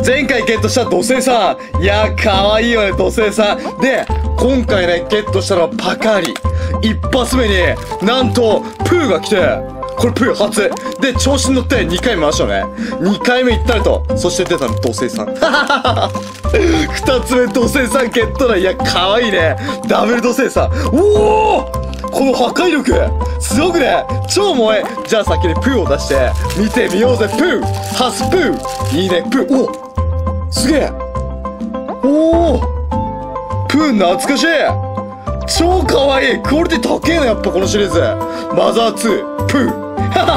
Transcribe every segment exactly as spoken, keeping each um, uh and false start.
前回ゲットした土星さん。いや、かわいいよね、土星さん。で、今回ね、ゲットしたのはパカリ。一発目に、なんと、プーが来て、これプー初。で、調子に乗ってにかい回したのね。にかいめ行ったりと。そして出たの、土星さん。二つ目、土星さんゲットだ。いや、かわいいね。ダブル土星さん。おーこの破壊力すごくね。超萌え。じゃあ先にプーを出して見てみようぜ。プー初プーいいね。プーおすげえ。おおプー懐かしい。超かわいい。クオリティ高えなやっぱこのシリーズ。マザーツープー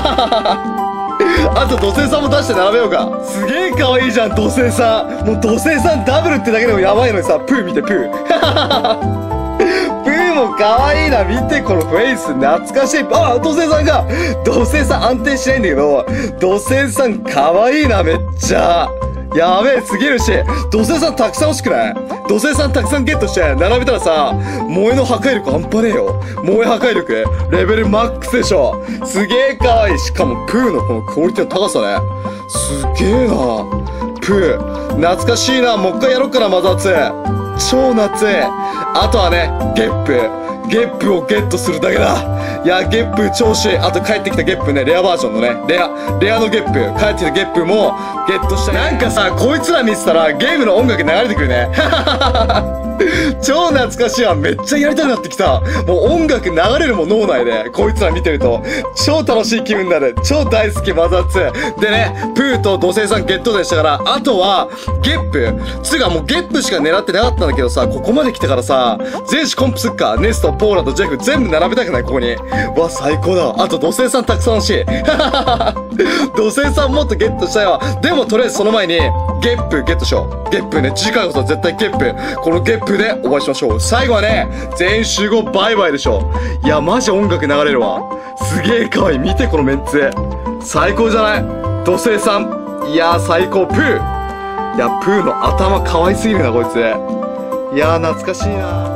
あと土星さんも出して並べようか。すげえかわいいじゃん土星さん。もう土星さんダブルってだけでもやばいのにさ。プー見てプープーもかわいいな。見てこのフェイス懐かしい。あ土星さんが土星さん安定しないんだけど土星さんかわいいなめっちゃ。やべえすぎるし土星さんたくさん欲しくない？土星さんたくさんゲットして並べたらさ萌えの破壊力半端ねえよ。萌え破壊力レベルマックスでしょ。すげえかわいい。しかもプーのこのクオリティの高さねすげえな。プー懐かしいな。もう一回やろっかなマザーツー。超夏い。あとはねゲップゲップをゲットするだけだ。いやゲップ調子。あと帰ってきたゲップねレアバージョンのねレアレアのゲップ帰ってきたゲップもゲットした。なんかさこいつら見てたらゲームの音楽流れてくるね超懐かしいわ。めっちゃやりたくなってきた。もう音楽流れるもん脳内でこいつら見てると超楽しい気分になる。超大好きマザーツーでね。プーと土星さんゲットでしたから、あとはゲップつうかもうゲップしか狙ってなかったんだけどさ、ここまで来てからさ全種コンプすっか。ネストポーラとジェフ全部並べたくない？ここにわ最高だ。あと土星さんたくさん欲しい土星さんもっとゲットしたいわ。でもとりあえずその前にゲップゲットしよう。ゲップね次回こそ絶対ゲップこのゲップでお会いしましょう。最後はね全員集合バイバイでしょ。いやマジ音楽流れるわ。すげえかわいい。見てこのメンツ最高じゃない？土星さんいやー最高。プーいやプーの頭かわいすぎるなこいつ。いやー懐かしいな。